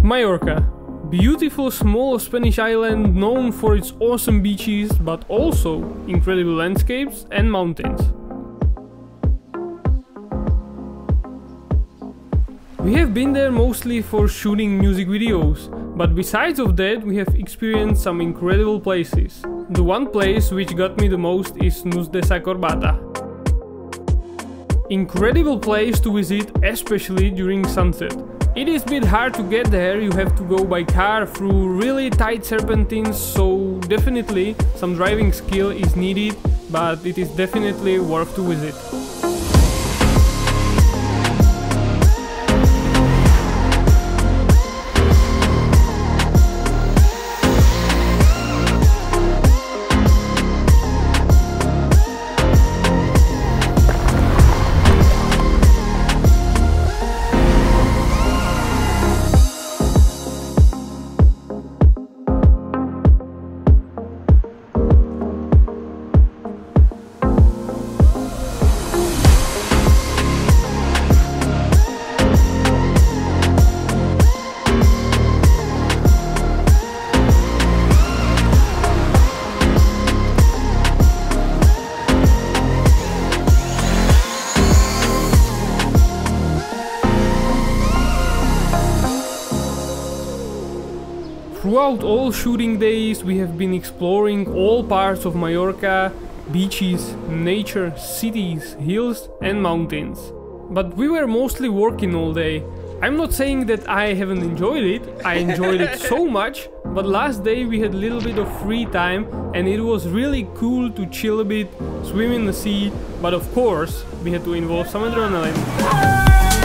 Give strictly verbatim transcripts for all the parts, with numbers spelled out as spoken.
Mallorca. Beautiful small Spanish island known for its awesome beaches, but also incredible landscapes and mountains. We have been there mostly for shooting music videos, but besides of that we have experienced some incredible places. The one place which got me the most is Nus de sa Corbata. Incredible place to visit, especially during sunset. It is a bit hard to get there, you have to go by car through really tight serpentines, so definitely some driving skill is needed, but it is definitely worth to visit. Throughout all shooting days we have been exploring all parts of Mallorca, beaches, nature, cities, hills and mountains. But we were mostly working all day. I'm not saying that I haven't enjoyed it, I enjoyed it so much, but last day we had a little bit of free time and it was really cool to chill a bit, swim in the sea, but of course we had to involve some adrenaline.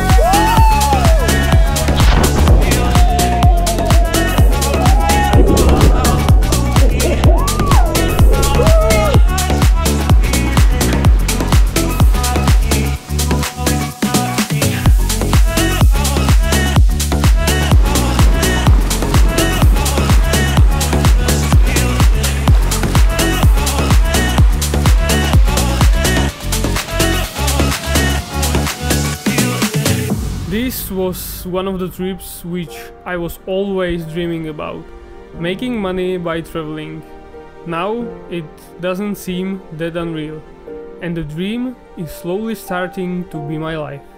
This was one of the trips which I was always dreaming about, making money by traveling. Now it doesn't seem that unreal, and the dream is slowly starting to be my life.